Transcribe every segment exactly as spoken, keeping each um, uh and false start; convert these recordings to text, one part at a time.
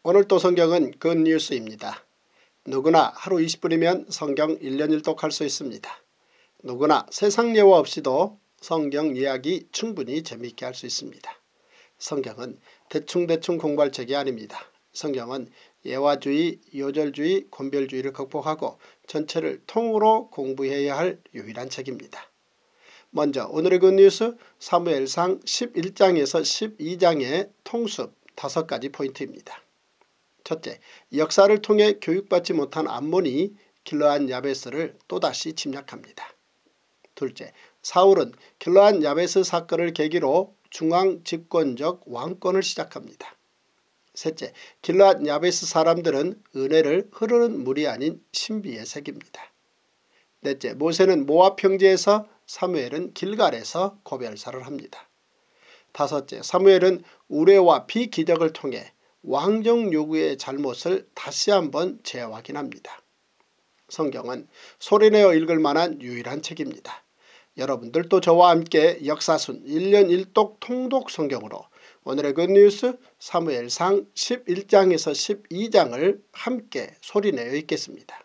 오늘 또 성경은 굿뉴스입니다. 누구나 하루 이십 분이면 성경 일 년 일 독할 수 있습니다. 누구나 세상 예화 없이도 성경 이야기 충분히 재미있게 할 수 있습니다. 성경은 대충대충 공부할 책이 아닙니다. 성경은 예화주의, 요절주의, 권별주의를 극복하고 전체를 통으로 공부해야 할 유일한 책입니다. 먼저 오늘의 굿뉴스 사무엘상 십일 장에서 십이 장의 통습 다섯 가지 포인트입니다. 첫째, 역사를 통해 교육받지 못한 암몬이 길르앗 야베스를 또다시 침략합니다. 둘째, 사울은 길르앗 야베스 사건을 계기로 중앙 집권적 왕권을 시작합니다. 셋째, 길르앗 야베스 사람들은 은혜를 흐르는 물이 아닌 신비에 새깁니다. 넷째, 모세는 모압 평지에서, 사무엘은 길갈에서 고별사를 합니다. 다섯째, 사무엘은 우레와 비기적을 통해 왕정 요구의 잘못을 다시 한번 재확인합니다. 성경은 소리내어 읽을 만한 유일한 책입니다. 여러분들도 저와 함께 역사순 일 년 일 독 통독 성경으로 오늘의 굿뉴스 사무엘상 십일 장에서 십이 장을 함께 소리내어 읽겠습니다.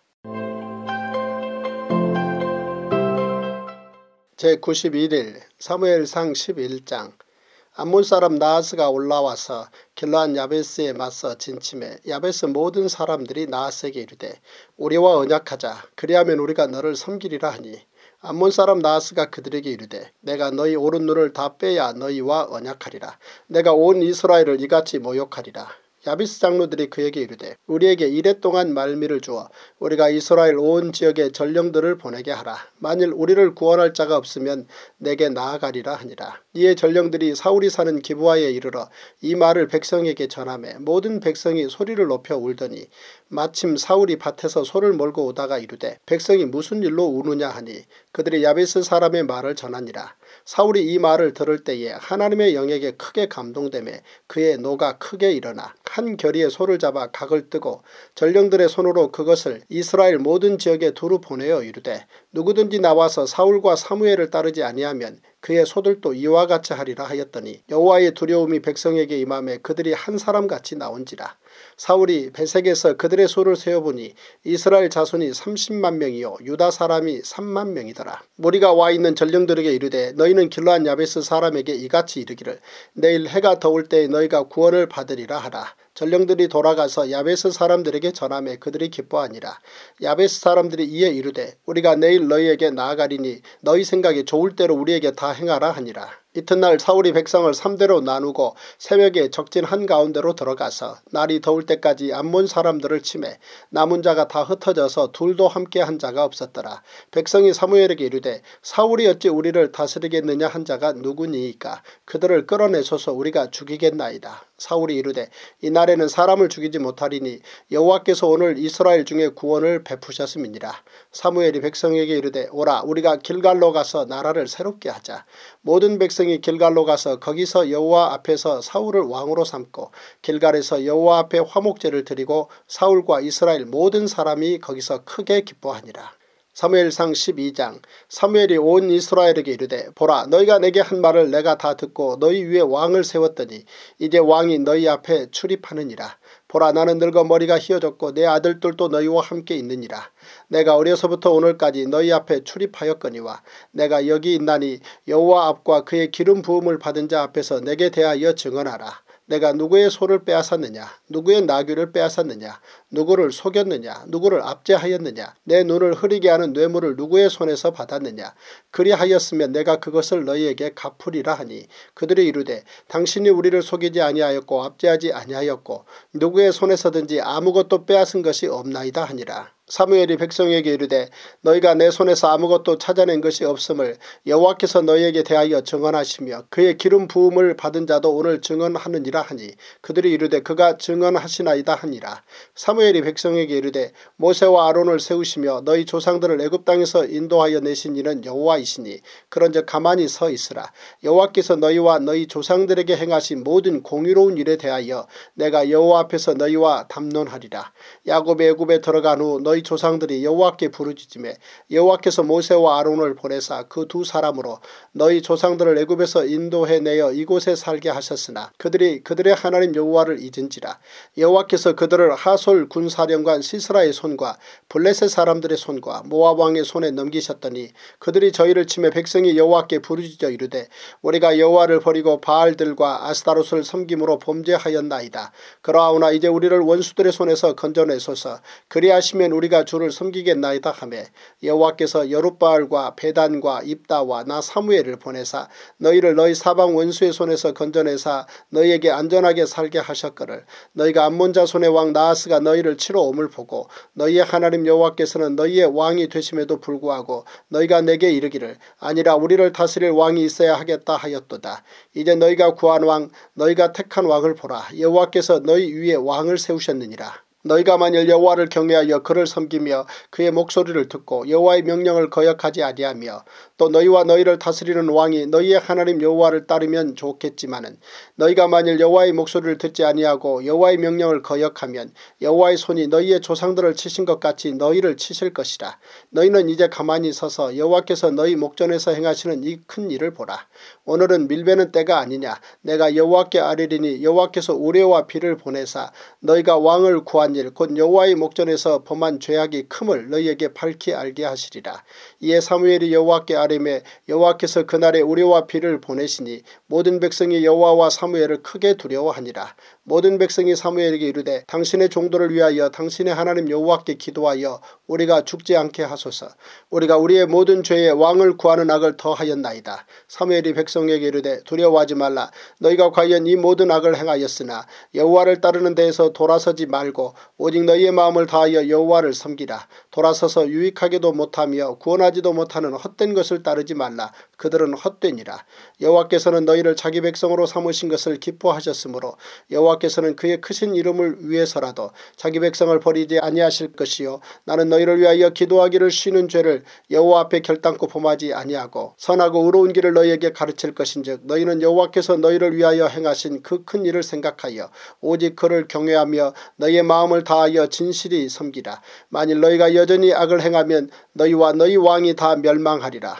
제구십일 일 사무엘상 십일 장. 암몬 사람 나하스가 올라와서 길르앗 야베스에 맞서 진침해 야베스 모든 사람들이 나하스에게 이르되 우리와 언약하자. 그리하면 우리가 너를 섬기리라 하니 암몬 사람 나하스가 그들에게 이르되 내가 너희 오른 눈을 다 빼야 너희와 언약하리라. 내가 온 이스라엘을 이같이 모욕하리라. 야베스 장로들이 그에게 이르되 우리에게 이랫동안 말미를 주어 우리가 이스라엘 온 지역에 전령들을 보내게 하라. 만일 우리를 구원할 자가 없으면 내게 나아가리라 하니라. 이에 전령들이 사울이 사는 기브아에 이르러 이 말을 백성에게 전하매 모든 백성이 소리를 높여 울더니 마침 사울이 밭에서 소를 몰고 오다가 이르되 백성이 무슨 일로 우느냐 하니 그들이 야베스 사람의 말을 전하니라. 사울이 이 말을 들을 때에 하나님의 영에게 크게 감동되매 그의 노가 크게 일어나 한 결의의 소를 잡아 각을 뜨고 전령들의 손으로 그것을 이스라엘 모든 지역에 두루 보내어 이르되 누구든지 나와서 사울과 사무엘을 따르지 아니하면 그의 소들도 이와 같이 하리라 하였더니 여호와의 두려움이 백성에게 임하매 그들이 한 사람같이 나온지라. 사울이 베색에서 그들의 수를 세어보니 이스라엘 자손이 삼십만 명이요 유다 사람이 삼만 명이더라. 무리가 와 있는 전령들에게 이르되 너희는 길르앗 야베스 사람에게 이같이 이르기를 내일 해가 더울 때에 너희가 구원을 받으리라 하라. 전령들이 돌아가서 야베스 사람들에게 전하매 그들이 기뻐하니라. 야베스 사람들이 이에 이르되 우리가 내일 너희에게 나아가리니 너희 생각이 좋을 대로 우리에게 다 행하라 하니라. 이튿날 사울이 백성을 삼대로 나누고 새벽에 적진 한가운데로 들어가서 날이 더울 때까지 암몬 사람들을 치매 남은 자가 다 흩어져서 둘도 함께 한 자가 없었더라. 백성이 사무엘에게 이르되 사울이 어찌 우리를 다스리겠느냐 한 자가 누구니이까 그들을 끌어내소서 우리가 죽이겠나이다. 사울이 이르되 이날에는 사람을 죽이지 못하리니 여호와께서 오늘 이스라엘 중에 구원을 베푸셨음이니라. 사무엘이 백성에게 이르되 오라 우리가 길갈로 가서 나라를 새롭게 하자. 모든 백성이 길갈로 가서 거기서 여호와 앞에서 사울을 왕으로 삼고 길갈에서 여호와 앞에 화목제를 드리고 사울과 이스라엘 모든 사람이 거기서 크게 기뻐하니라. 사무엘상 십이 장. 사무엘이 온 이스라엘에게 이르되 보라 너희가 내게 한 말을 내가 다 듣고 너희 위에 왕을 세웠더니 이제 왕이 너희 앞에 출입하느니라. 보라 나는 늙어 머리가 휘어졌고 내 아들들도 너희와 함께 있느니라. 내가 어려서부터 오늘까지 너희 앞에 출입하였거니와 내가 여기 있나니 여호와 앞과 그의 기름 부음을 받은 자 앞에서 내게 대하여 증언하라. 내가 누구의 소를 빼앗았느냐 누구의 나귀를 빼앗았느냐 누구를 속였느냐 누구를 압제하였느냐 내 눈을 흐리게 하는 뇌물을 누구의 손에서 받았느냐 그리하였으면 내가 그것을 너희에게 갚으리라 하니 그들이 이르되 당신이 우리를 속이지 아니하였고 압제하지 아니하였고 누구의 손에서든지 아무것도 빼앗은 것이 없나이다 하니라. 사무엘이 백성에게 이르되 너희가 내 손에서 아무것도 찾아낸 것이 없음을 여호와께서 너희에게 대하여 증언하시며 그의 기름 부음을 받은 자도 오늘 증언하느니라 하니 그들이 이르되 그가 증언하시나이다 하니라. 사무엘이 백성에게 이르되 모세와 아론을 세우시며 너희 조상들을 애굽 땅에서 인도하여 내신 이는 여호와이시니 그런즉 가만히 서 있으라. 여호와께서 너희와 너희 조상들에게 행하신 모든 공의로운 일에 대하여 내가 여호와 앞에서 너희와 담론하리라. 야곱이 애굽에 들어간 후 너희 너희 조상들이 여호와께 부르짖음에 여호와께서 모세와 아론을 보내사 그 두 사람으로 너희 조상들을 애굽에서 인도해내어 이곳에 살게 하셨으나 그들이 그들의 하나님 여호와를 잊은지라. 여호와께서 그들을 하솔 군사령관 시스라의 손과 블레셋 사람들의 손과 모압 왕의 손에 넘기셨더니 그들이 저희를 치매 백성이 여호와께 부르짖어 이르되 우리가 여호와를 버리고 바알들과 아스타롯을 섬김으로 범죄하였나이다. 그러하오나 이제 우리를 원수들의 손에서 건져내소서. 그리하시면 우리가 주를 섬기겠나이다 하며 여호와께서 여룻바알과 베단과 입다와 나 사무엘을 보내사 너희를 너희 사방 원수의 손에서 건져내사 너희에게 안전하게 살게 하셨거늘 너희가 암몬 자손의 왕 나하스가 너희를 치러 옴을 보고 너희의 하나님 여호와께서는 너희의 왕이 되심에도 불구하고 너희가 내게 이르기를 아니라 우리를 다스릴 왕이 있어야 하겠다 하였도다. 이제 너희가 구한 왕 너희가 택한 왕을 보라. 여호와께서 너희 위에 왕을 세우셨느니라. 너희가 만일 여호와를 경외하여 그를 섬기며 그의 목소리를 듣고 여호와의 명령을 거역하지 아니하며 또 너희와 너희를 다스리는 왕이 너희의 하나님 여호와를 따르면 좋겠지만은 너희가 만일 여호와의 목소리를 듣지 아니하고 여호와의 명령을 거역하면 여호와의 손이 너희의 조상들을 치신 것 같이 너희를 치실 것이라. 너희는 이제 가만히 서서 여호와께서 너희 목전에서 행하시는 이 큰 일을 보라. 오늘은 밀베는 때가 아니냐. 내가 여호와께 아뢰리니 여호와께서 우레와 비를 보내사 너희가 왕을 구한 일 곧 여호와의 목전에서 범한 죄악이 큼을 너희에게 밝히 알게 하시리라. 이에 사무엘이 여호와께 아뢰매 여호와께서 그날에 우레와 비를 보내시니 모든 백성이 여호와와 사무엘을 크게 두려워하니라. 모든 백성이 사무엘에게 이르되 당신의 종도를 위하여 당신의 하나님 여호와께 기도하여 우리가 죽지 않게 하소서. 우리가 우리의 모든 죄에 왕을 구하는 악을 더하였나이다. 사무엘이 백성에게 이르되 두려워하지 말라. 너희가 과연 이 모든 악을 행하였으나 여호와를 따르는 데에서 돌아서지 말고 오직 너희의 마음을 다하여 여호와를 섬기라. 돌아서서 유익하게도 못하며 구원하지도 못하는 헛된 것을 따르지 말라. 그들은 헛되니라. 여호와께서는 너희를 자기 백성으로 삼으신 것을 기뻐하셨으므로 여호와께서는 그의 크신 이름을 위해서라도 자기 백성을 버리지 아니하실 것이요 나는 너희를 위하여 기도하기를 쉬는 죄를 여호와 앞에 결단코 범하지 아니하고 선하고 의로운 길을 너희에게 가르칠 것인즉 너희는 여호와께서 너희를 위하여 행하신 그 큰 일을 생각하여 오직 그를 경외하며 너희의 마음을 다하여 진실이 섬기라. 만일 너희가 여전히 악을 행하면 너희와 너희 왕이 다 멸망하리라.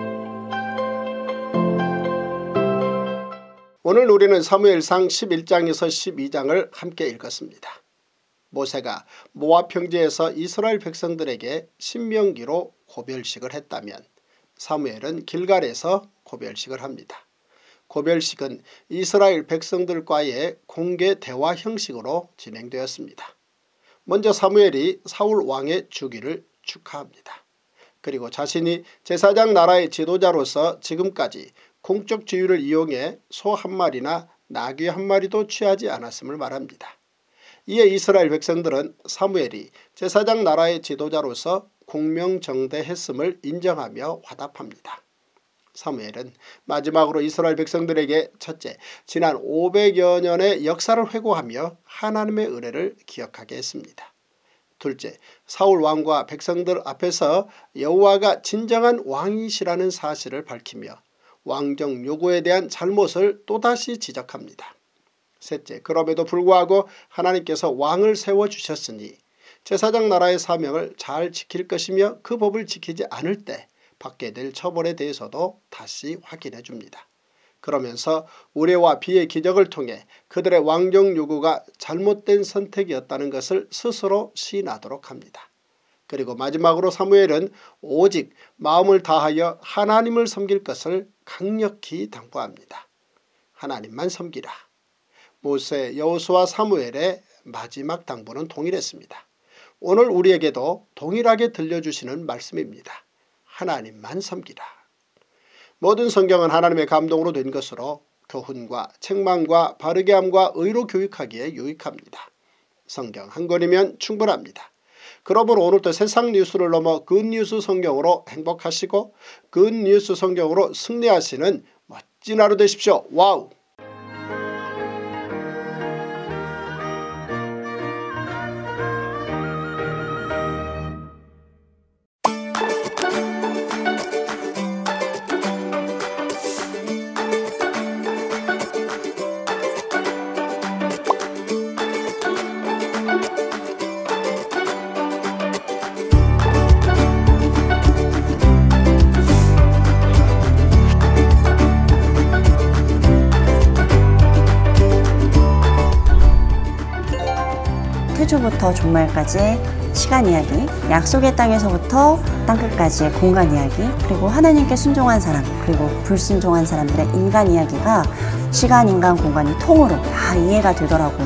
오늘 우리는 사무엘상 십일 장에서 십이 장을 함께 읽었습니다. 모세가 모압 평지에서 이스라엘 백성들에게 신명기로 고별식을 했다면 사무엘은 길갈에서 고별식을 합니다. 고별식은 이스라엘 백성들과의 공개 대화 형식으로 진행되었습니다. 먼저 사무엘이 사울 왕의 주기를 축하합니다. 그리고 자신이 제사장 나라의 지도자로서 지금까지 공적 지위를 이용해 소 한 마리나 나귀 한 마리도 취하지 않았음을 말합니다. 이에 이스라엘 백성들은 사무엘이 제사장 나라의 지도자로서 공명정대했음을 인정하며 화답합니다. 사무엘은 마지막으로 이스라엘 백성들에게 첫째, 지난 오백여 년의 역사를 회고하며 하나님의 은혜를 기억하게 했습니다. 둘째, 사울 왕과 백성들 앞에서 여호와가 진정한 왕이시라는 사실을 밝히며 왕정 요구에 대한 잘못을 또다시 지적합니다. 셋째, 그럼에도 불구하고 하나님께서 왕을 세워주셨으니 제사장 나라의 사명을 잘 지킬 것이며 그 법을 지키지 않을 때 받게 될 처벌에 대해서도 다시 확인해 줍니다. 그러면서 우레와 비의 기적을 통해 그들의 왕정 요구가 잘못된 선택이었다는 것을 스스로 시인하도록 합니다. 그리고 마지막으로 사무엘은 오직 마음을 다하여 하나님을 섬길 것을 강력히 당부합니다. 하나님만 섬기라. 모세, 여호수아, 사무엘의 마지막 당부는 동일했습니다. 오늘 우리에게도 동일하게 들려주시는 말씀입니다. 하나님만 섬기라. 모든 성경은 하나님의 감동으로 된 것으로 교훈과 책망과 바르게함과 의로 교육하기에 유익합니다. 성경 한 권이면 충분합니다. 그러므로 오늘도 세상 뉴스를 넘어 굿뉴스 성경으로 행복하시고 굿뉴스 성경으로 승리하시는 멋진 하루 되십시오. 와우! 창조부터 종말까지의 시간 이야기, 약속의 땅에서부터 땅끝까지의 공간 이야기, 그리고 하나님께 순종한 사람, 그리고 불순종한 사람들의 인간 이야기가 시간, 인간, 공간이 통으로 다 이해가 되더라고요.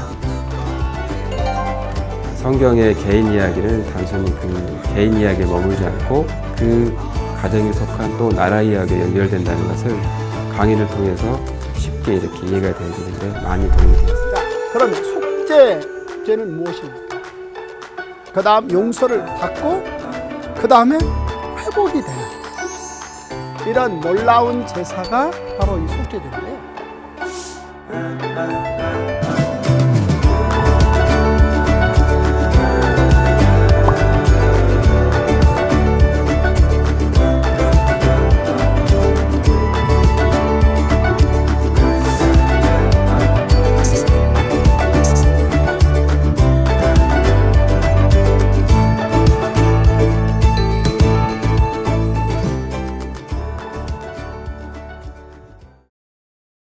성경의 개인 이야기는 단순히 그 개인 이야기에 머물지 않고 그 가정에 속한 또 나라 이야기에 연결된다는 것을 강의를 통해서 쉽게 이렇게 이해가 되는데 많이 도움이 되었습니다. 자, 그럼 속죄죄는 무엇입니까? 그 다음 용서를 받고 그 다음에 회복이 되는 이런 놀라운 제사가 바로 이 속죄제인데요.